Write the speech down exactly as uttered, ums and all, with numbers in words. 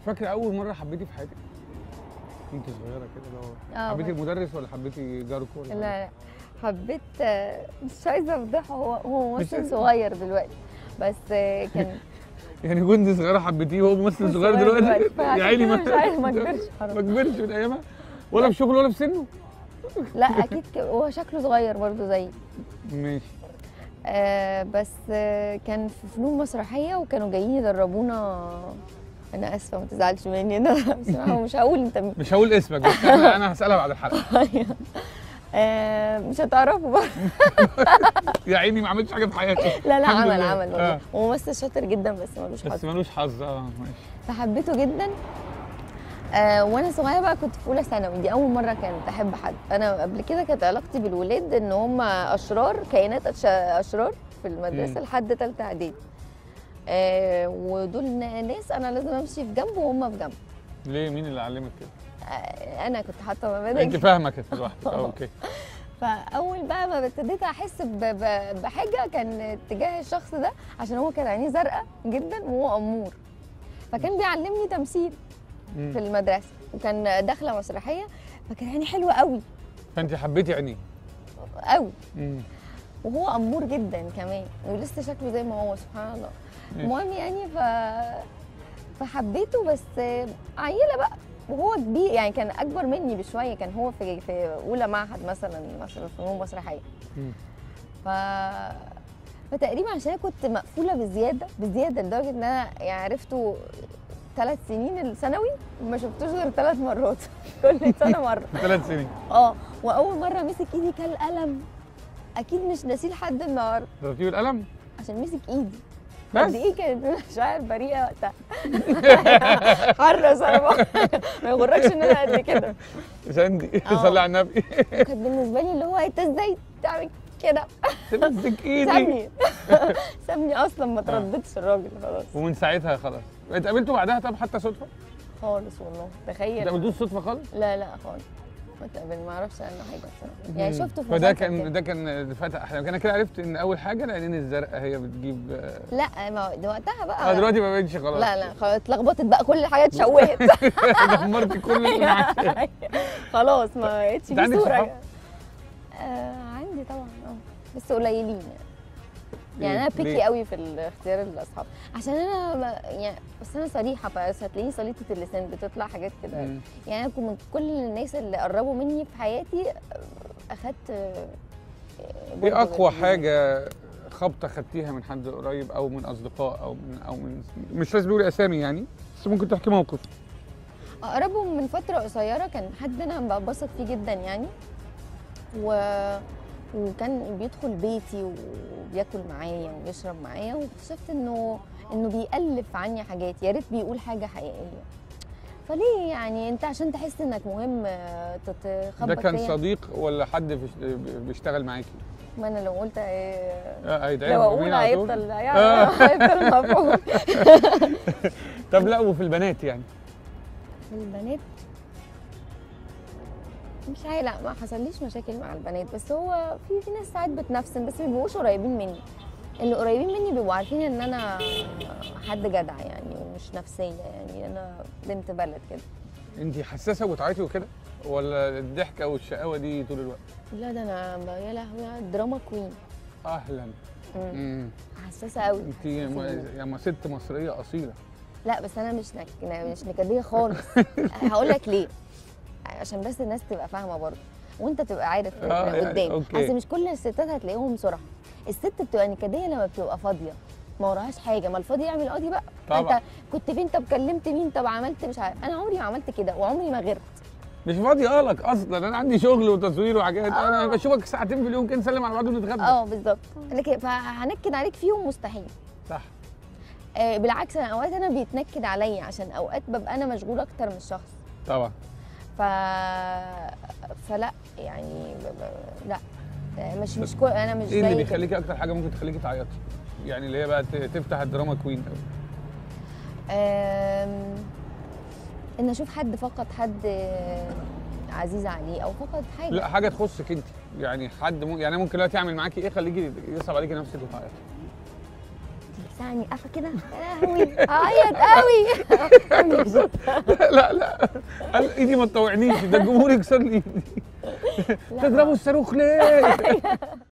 فاكره اول مره حبيتي في حياتك؟ انت صغيره كده اللي هو اه حبيتي بس- المدرس ولا حبيتي جاركو ولا لا لا حبيت، آه، مش عايزه افضحه، هو هو مش- ممثل صغير دلوقتي، بس آه، كان يعني كنت صغيره حبيتيه وهو ممثل صغير دلوقتي؟ فعشان يا عيني كده ما مش عارف، ما كبرش ما حرام. كبرش من ايامها ولا في شغله ولا في سنه؟ لا اكيد ك- هو شكله صغير برضه زيي. ماشي. آه بس آه كان في فنون مسرحيه وكانوا جايين يدربونا. انا اسفه ما تزعلش مني، انا بصراحه مش هقول انت مين. مش هقول اسمك بس انا انا هسالها بعد الحلقه. آه مش هتعرفوا بقى. يا عيني ما عملتش حاجه في حياته. لا لا الحمد عمل لله. عمل والله، آه. هو ممثل شاطر جدا بس ملوش بس حظ. ملوش حظ. اه ماشي. فحبيته جدا. آه وانا صغيره بقى كنت في اولى ثانوي، دي اول مره كانت احب حد. انا قبل كده كانت علاقتي بالولاد ان هم اشرار، كائنات أش- اشرار في المدرسه مم. لحد ثالثه اعدادي. آه ودول ن- ناس انا لازم امشي في جنب وهم في جنب. ليه مين اللي علمك كده؟ آه انا كنت حاطه انت مبادئ. فاهمه كده لوحدك. آه، اوكي. فاول بقى ما ابتديت احس ب- ب- بحاجه كان اتجاه الشخص ده، عشان هو كان عينيه زرقاء جدا وهو امور، فكان بيعلمني تمثيل مم. في المدرسه، وكان داخله مسرحيه، فكان عيني حلوه قوي فانت حبيتي عينيه. قوي، مم. وهو امور جدا كمان، ولسه شكله زي ما هو سبحان الله. ماشي. المهم يعني ف فحبيته، بس عيله بقى وهو كبير، يعني كان اكبر مني بشويه، كان هو في في اولى معهد مثلا مثلا فنون مسرحيه. مم. ف فتقريبا عشان أنا كنت مقفوله بزياده بزياده لدرجه ان انا يعني عرفته ثلاث سنين الثانوي ما شفتوش غير ثلاث مرات كل سنه مره. ثلاث سنين. اه واول مره مسك ايدي كان القلم، اكيد مش ناسيه لحد النهارده ضربتيه بالقلم؟ عشان مسك ايدي. بس؟ قد ايه كانت مشاعر بريئه وقتها. حرص انا بقى. ما يغركش ان انا قد كده. ساندي آه. صلي على النبي. كانت بالنسبه لي اللي هو انت ازاي تعمل كده؟ تمسك ايدي. سابني سابني اصلا، ما ترددش الراجل خلاص. ومن ساعتها خلاص اتقابلتوا بعدها؟ طب حتى صدفه؟ خالص والله ما تخيل. اتقابلتوش صدفه خالص؟ لا لا خالص ما تقابل، ما اعرفش عنه حاجه بصراحه، يعني مم. شفته في فده مسلسل كان كده. ده كان فتح احلامك. انا كده عرفت ان اول حاجه العينين الزرقاء هي بتجيب. اه لا ما ده وقتها بقى. دلوقتي ما بقتش خلاص. لا لا خلاص اتلخبطت بقى، كل الحاجات اتشوهت. دمرت كل اللي معاك. خلاص ما بقتش انت في عندك صوره. صحاب؟ آه عندي طبعا اه، بس قليلين يعني. يعني ليه؟ انا بيكي ليه؟ قوي في اختيار الاصحاب، عشان انا ب- يعني بس انا صريحه، بس هتلاقيني سليطه اللسان، بتطلع حاجات كده. مم. يعني انا كنت من كل الناس اللي قربوا مني في حياتي اخدت. ايه اقوى حاجه خبطه خدتيها من حد قريب او من اصدقاء او من او من مش لازم تقولي اسامي يعني، بس ممكن تحكي موقف. اقربهم من فتره قصيره كان حد انا ببسط فيه جدا يعني، و... وكان بيدخل بيتي وبياكل معايا وبيشرب معايا، واكتشفت انه انه بيألف عني حاجات، يا ريت بيقول حاجه حقيقيه. فليه يعني انت عشان تحس انك مهم تتخبط ده كان فيا؟ صديق ولا حد بيش- بيشتغل معاكي؟ ما انا لو قلت ايه، اه هيدعي لو اقول هيفضل يعني هيفضل مفعول. طب لا وفي البنات يعني؟ البنات مش عارف، لا ما حصليش مشاكل مع البنات، بس هو في في ناس ساعات بتنفسن بس ما بيبقوش قريبين مني. اللي قريبين مني بيبقوا عارفين ان انا حد جدع يعني، ومش نفسيه يعني، انا بنت بلد كده. انت حساسه وبتعيطي وكده ولا الضحكه والشقاوه دي طول الوقت؟ لا ده انا ب- يا لهوي دراما كوين. اهلا. مم. امم حساسه قوي. انت يا ما ست مصريه اصيله. لا بس انا مش نك... مش نكديه خالص. هقول لك ليه، عشان بس الناس تبقى فاهمه برضه وانت تبقى عارف آه، من يعني قدام. أوكي. اصل مش كل الستات هتلاقيهم صراحه، الست بتبقى نكديه لما بتبقى فاضيه ما وراهاش حاجه، ما الفاضي يعمل قاضي بقى. طبعا. انت كنت فين؟ طب كلمت مين؟ طب عملت مش عارف. انا عمري ما عملت كده وعمري ما غيرت. مش فاضي قالك اصلا، انا عندي شغل وتصوير وحاجات. آه. انا بشوفك ساعتين في اليوم كده نسلم على بعض ونتغدى. اه بالظبط. لكن فهنكد عليك فيهم مستحيل. صح. آه بالعكس، انا اوقات انا بيتنكد عليا عشان اوقات ببقى انا مشغول اكتر من الشخص. طبعا. ف فلا يعني ب... ب... لا مش مش كل انا مش ايه اللي زي كده. بيخليكي اكتر حاجه ممكن تخليكي تعيطي؟ يعني اللي هي بقى ت- تفتح الدراما كوين قوي. أم... ان اشوف حد فقد حد عزيز عليه او فقد حاجه. لا حاجه تخصك انت، يعني حد م... يعني أنا ممكن دلوقتي اعمل معاكي ايه خليكي يصعب عليكي نفسك وتعيطي. لسعني عارفه كده، يا لهوي هعيط قوي. لا لا قال ايدي ما تطوعنيش، ده الجمهور يكسر لي ايدي. تضربوا الصاروخ ليه؟